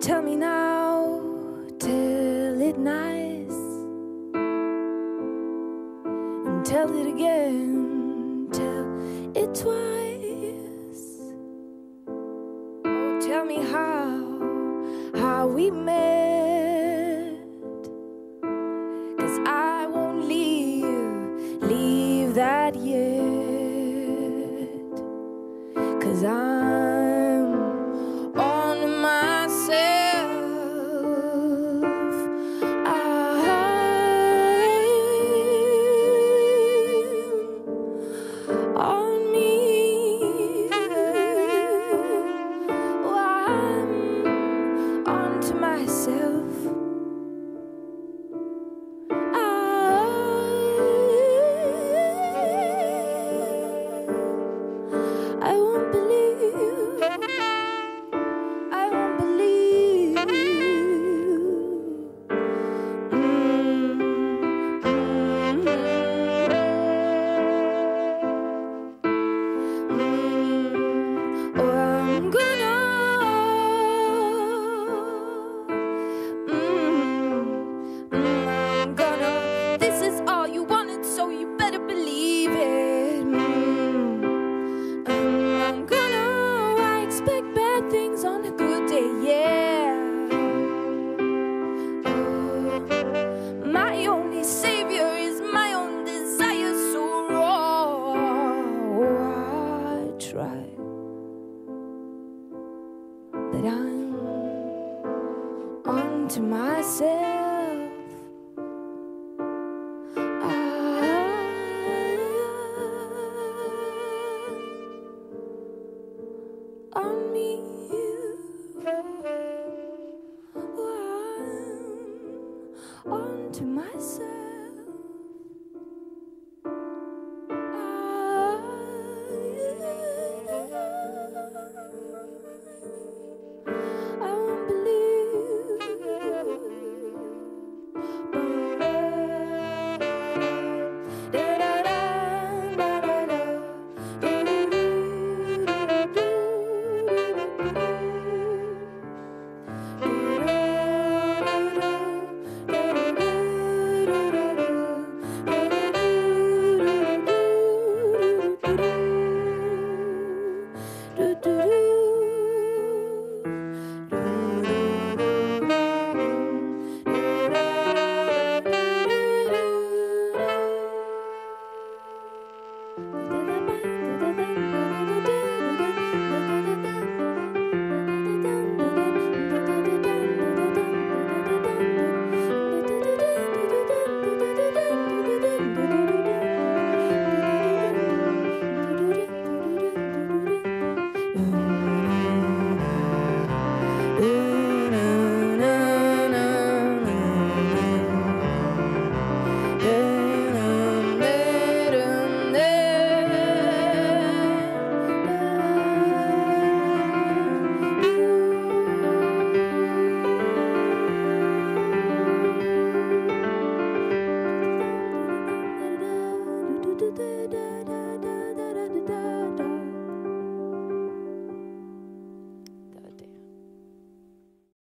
tell me now, tell it nice, and tell it again, tell it twice. Oh, tell me how we met, 'cause I won't leave that yet, 'cause I'm on to myself. I'm on me. Oh, I'm on to myself. I won't believe, I won't believe. Oh, I'm gonna, I'm gonna. This is all you wanted, so you better believe it. I'm gonna. I expect bad things on a good day, yeah. Oh, my only savior is my own desire, so raw. Oh, I try, but I'm on to myself.